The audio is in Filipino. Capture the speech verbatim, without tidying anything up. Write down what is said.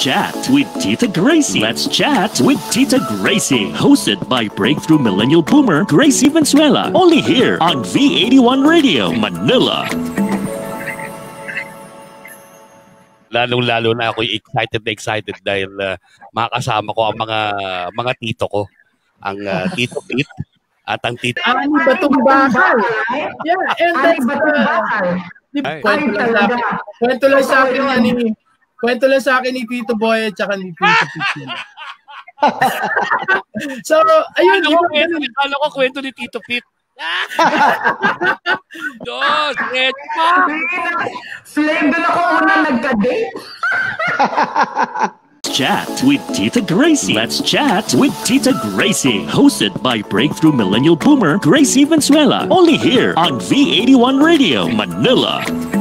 chat with Tita Gracie. Let's chat with Tita Gracie. Hosted by breakthrough millennial boomer Gracie Valenzuela. Only here on V eighty-one Radio, Manila. Lalong-lalo na ako excited na excited dahil uh, makakasama ko ang mga mga tito ko. Ang uh, Tito Pete at ang Tito... Ani Batong Bakal. Yeah, and that's the... Kwento lang sa akin. Kwento lang sa akin ni... Kwento lang sa akin ni Tito Boyet at ni Tito Pete. So, ayun. Ano ko, kwento, ano ko kwento ni Tito Pete? Dos, Edma! Flame, doon ako una nagka-date. Chat with Tita Gracie. Let's chat with Tita Gracie. Hosted by breakthrough millennial boomer Gracie Valenzuela. Only here on V eighty-one Radio, Manila.